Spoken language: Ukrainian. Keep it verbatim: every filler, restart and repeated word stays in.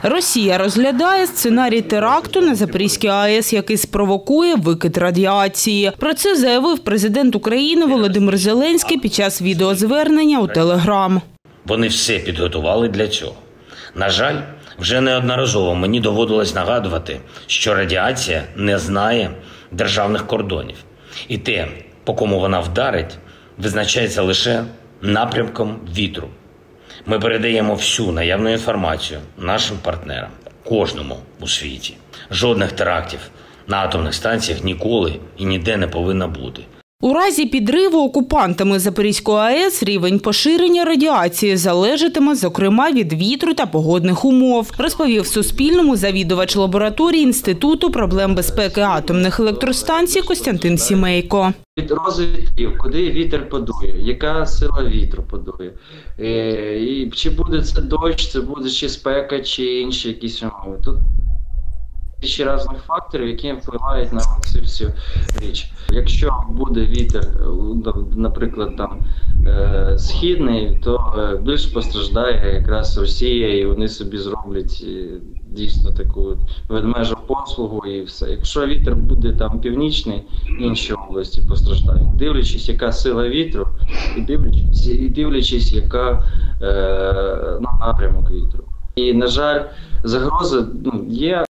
Росія розглядає сценарій теракту на Запорізькій АЕС, який спровокує викид радіації. Про це заявив президент України Володимир Зеленський під час відеозвернення у Телеграм. Вони все підготували для цього. На жаль, вже неодноразово мені доводилось нагадувати, що радіація не знає державних кордонів. І те, по кому вона вдарить, визначається лише напрямком вітру. Ми передаємо всю наявну інформацію нашим партнерам, кожному у світі. Жодних терактів на атомних станціях ніколи і ніде не повинно бути. У разі підриву окупантами Запорізької АЕС рівень поширення радіації залежатиме, зокрема, від вітру та погодних умов, розповів Суспільному завідувач лабораторії Інституту проблем безпеки атомних електростанцій Костянтин Сімейко. Від розвитків, куди вітер подує, яка сила вітру подує, і чи буде це дощ, це буде чи спека, чи інші якісь умови. Тут ще різних факторів, які впливають на цю всю річ. Якщо буде вітер, наприклад, там східний, то більш постраждає якраз Росія, і вони собі зроблять дійсно таку ведмежу послугу і все. Якщо вітер буде там північний, інші області постраждають. Дивлячись, яка сила вітру, і дивлячись, і дивлячись яка е, напрямок вітру. І, на жаль, загроза ну, є.